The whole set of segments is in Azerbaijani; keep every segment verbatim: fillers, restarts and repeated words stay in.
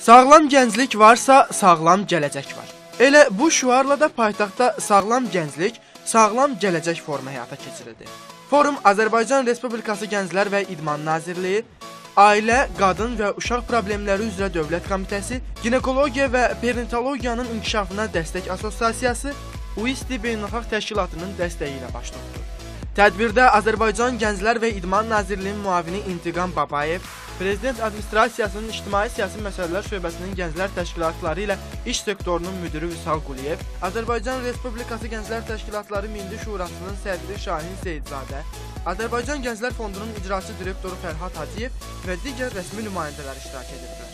Sağlam gənclik varsa, sağlam gələcək var. Elə bu şüarla da paytaxtda sağlam gənclik, sağlam gələcək forumu həyata keçirildi. Forum Azərbaycan Respublikası Gənclər və İdman Nazirliyi, Ailə, Qadın və Uşaq Problemləri üzrə Dövlət Komitəsi, Ginekologiya və Perinatologiyanın İnkişafına Dəstək Asosiasiyası, U İ S T Beynəlxalq Təşkilatının dəstəyi ilə baş tutdu. Tədbirdə Azərbaycan Gənclər və İdman Nazirliyinin müavini İntiqam Babayev, Prezident Administrasiyasının İctimai Siyasi Məsələlər Şöbəsinin Gənclər Təşkilatları ilə İş Sektorunun müdürü Vüsal Quliyev, Azərbaycan Respublikası Gənclər Təşkilatları Milli Şurasının sədri Şahin Seyidzadə, Azərbaycan Gənclər Fondunun icraçı direktoru Fərhad Hacıyev və digər rəsmi nümayəndələr iştirak ediblər.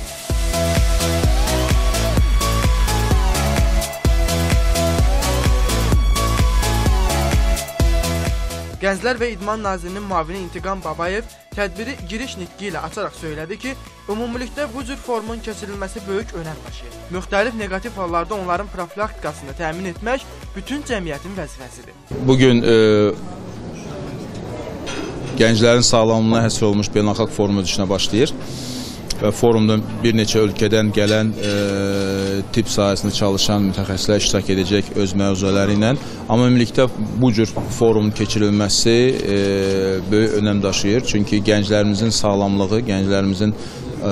Gənclər və İdman Nazirinin müavini İntiqam Babayev tədbiri giriş nitqi ilə açaraq söylədi ki, ümumilikdə bu cür forumun keçirilməsi böyük önəm daşıyır. Müxtəlif neqativ hallarda onların profilaktikasını təmin etmək bütün cəmiyyətin vəzifəsidir. Bugün e, gənclərin sağlamlığına həsr olunmuş beynəlxalq forum öz işinə başlayır. Və forumda bir neçə ölkədən gələn e, tibb sahəsində çalışan mütəxəssislər iştirak edəcək öz mövzuları ilə. Amma ümumilikdə bu cür forumun keçirilməsi e, böyük önəm daşıyır. Çünki gənclərimizin sağlamlığı, gənclərimizin e,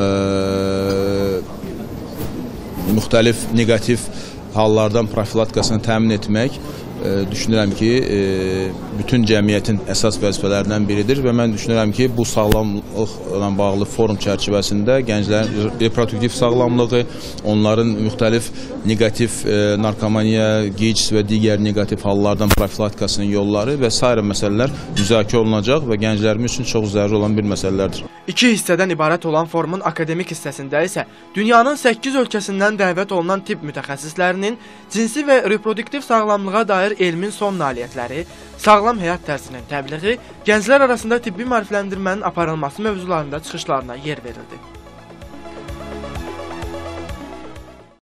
müxtəlif neqativ hallardan profilaktikasını təmin etmək e, düşünürəm ki, e, bütün cəmiyyətin əsas vəzifələrindən biridir və mən düşünürəm ki, bu sağlamlıqla bağlı forum çərçivəsində gənclərin reproduktiv sağlamlığı, onların müxtəlif neqativ e, narkomaniya, gic və digər neqativ hallardan profilaktikasının yolları və sairə məsələlər müzakirə olunacaq və gənclərimiz üçün çox zəruri olan bir məsələlərdir. İki hissədən ibarət olan forumun akademik hissəsində isə dünyanın səkkiz ölkəsindən dəvət olunan tibb mütəxəssislərinin cinsi və reproduktiv sağlamlığa dair elmin son nailiyyətləri, sağlam həyat tərzinin təbliği, gənclər arasında tibbi maarifləndirmənin aparılması mövzularında çıxışlarına yer verildi.